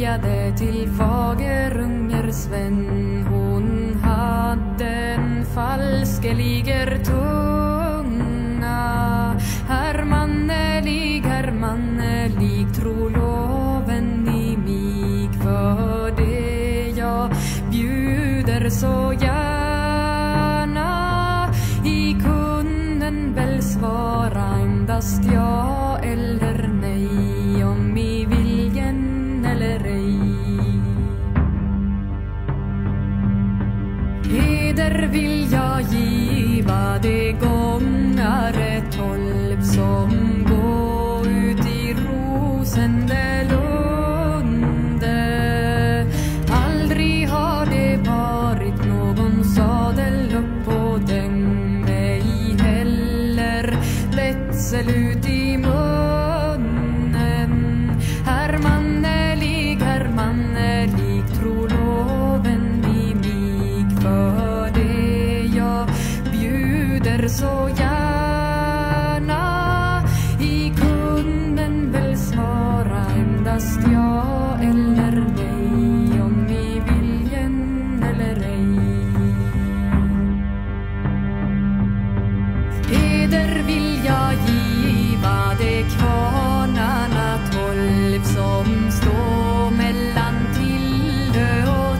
började till Fagerungersvän. Hon hade en falskeliger tunga. Hermannelig, tro loven i mig. För det jag bjuder så gärna. I kunden väl svara endast ja eller nej. Om i viljen eller ej. Heder vill jag giva det gångare 12 som gå ut i Rosendelunde. Aldrig har det varit någon sadel upp på den, ej heller lätsel ut i munnen. Hermannelig, tro loven i mig. För det jag bjuder så gärna. I kunden väl svara endast ja eller nej. Om i viljen eller ej. Heder vill jag giva det kvarnarna 12 som står mellan Tillö och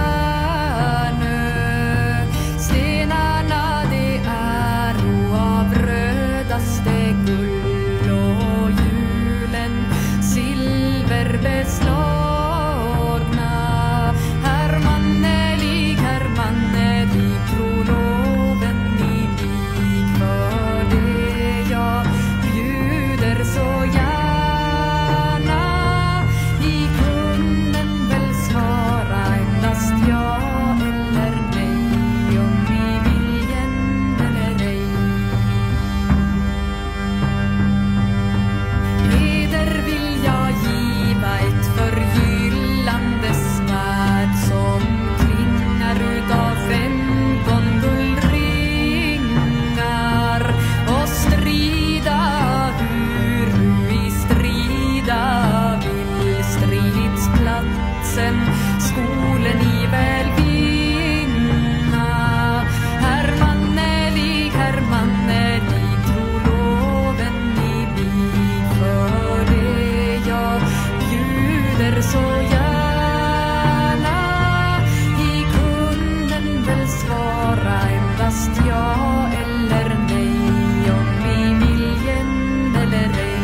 Tärnö. Stenarna det är av rödaste guld och julen silverbeslagna. Hermannelig, tro loven i mig. För det jag bjuder så gärna. I kunden väl svara endast ja eller nej. Om i viljen eller ej. Heder vill jag giva ett förgyllande svärd som klingar utav 15 guldringar. Och strida hur i strida vill. Stridsplatsen skolen i väl vinna. Hermannelig, tro loven i mig. För det jag bjuder så gärna. I kunden väl svara endast ja eller nej. Om i viljen eller ej.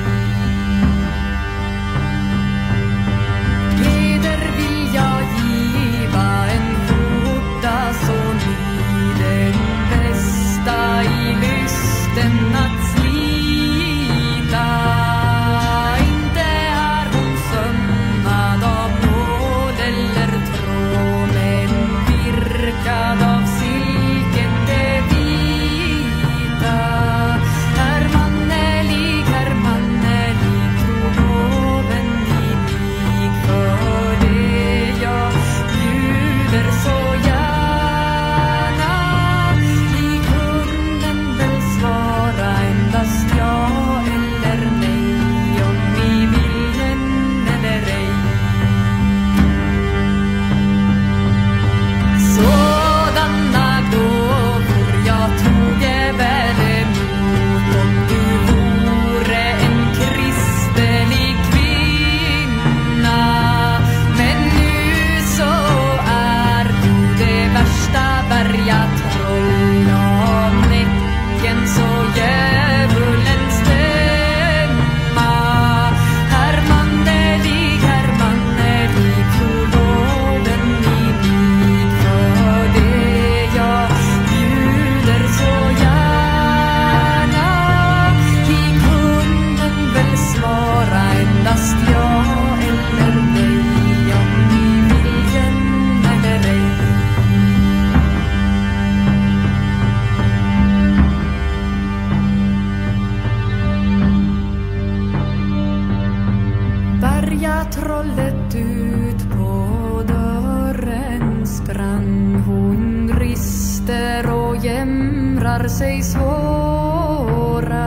Heder vill jag giva en skjorta så ny. Den bästa i lysten att slita. Inte är hon sömmad av nål eller tråd, men virkad av silken det vita. Hermannelig, tro loven i mig. För det jag bjuder så gärna. I kunden väl svara endast ja eller nej. Om i viljen eller ej. Sådana gåvor jag toge väl emot. Om du vore en kristelig kvinna. Men nu så är du det värsta bergatroll. Av näcken så djävulen stämma. Hermannelig, tro loven i mig. För det jag bjuder så gärna. I kunden väl svara endast ja eller nej. Om i viljen eller ej. Bergatrollet ut på dörren sprang. Hon rister och jämrar sig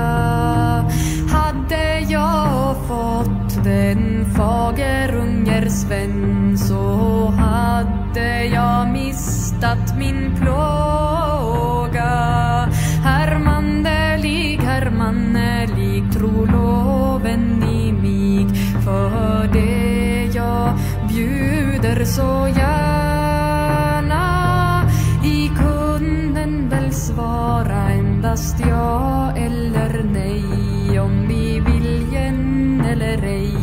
svåra. Hade jag fått den Fagerunger träffades vän så hade jag mistat min plåga. Hermannelig, tro loven i mig för det jag bjuder så gärna. I kunden väl svara endast ja eller nej, om vi viljen eller ej.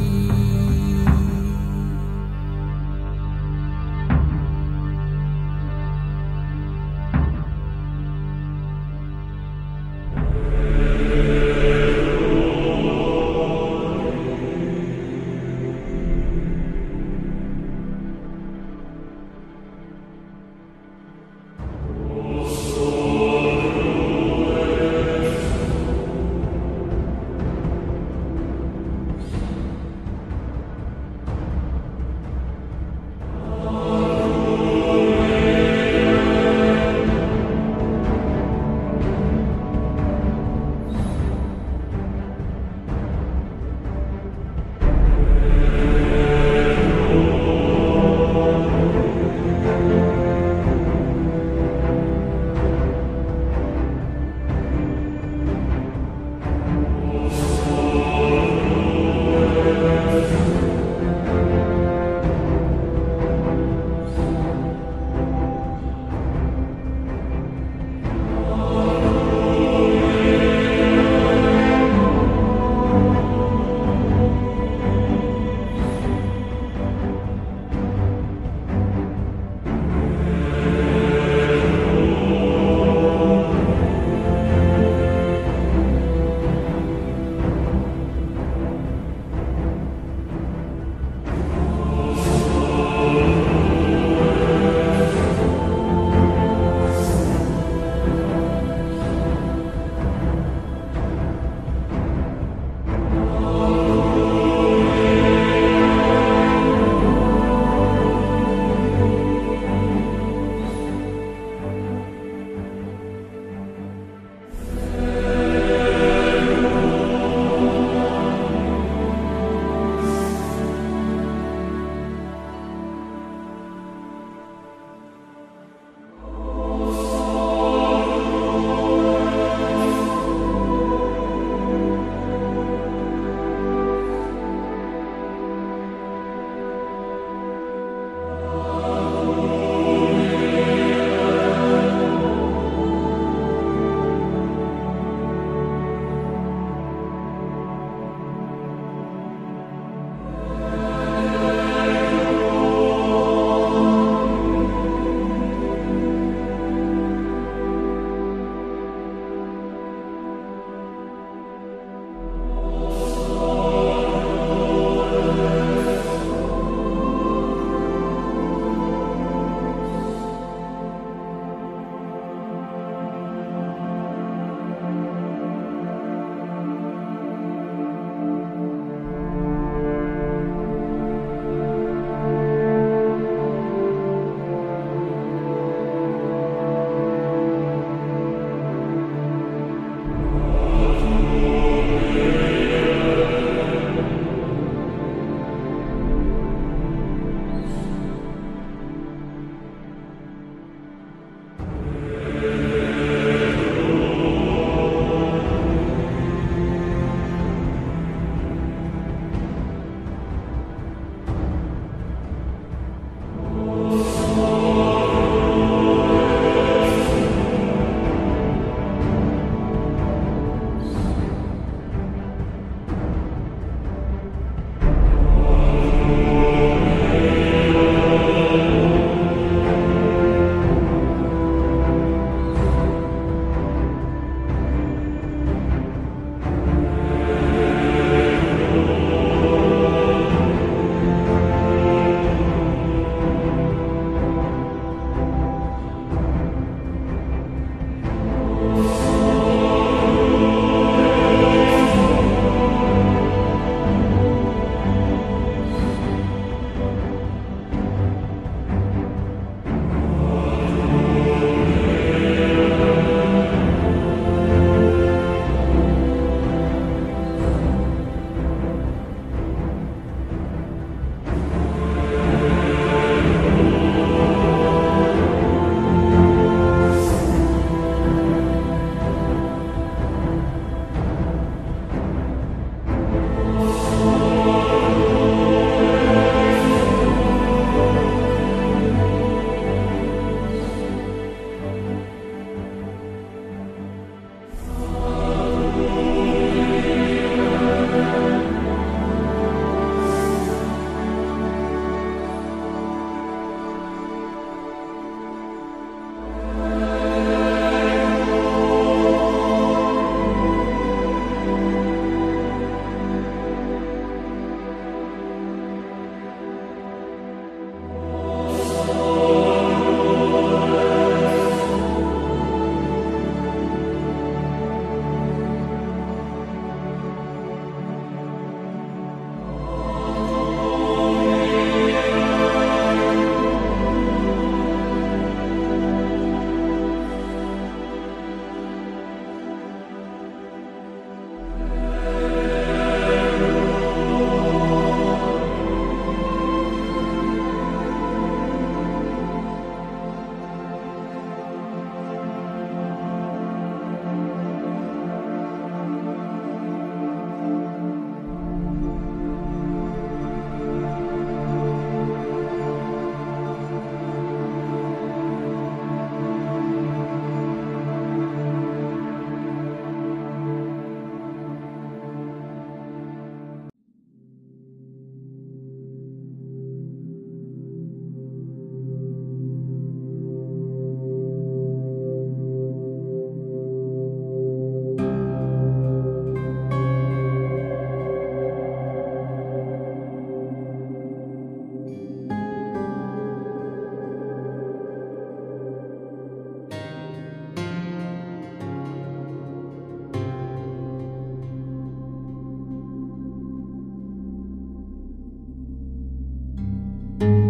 Thank you.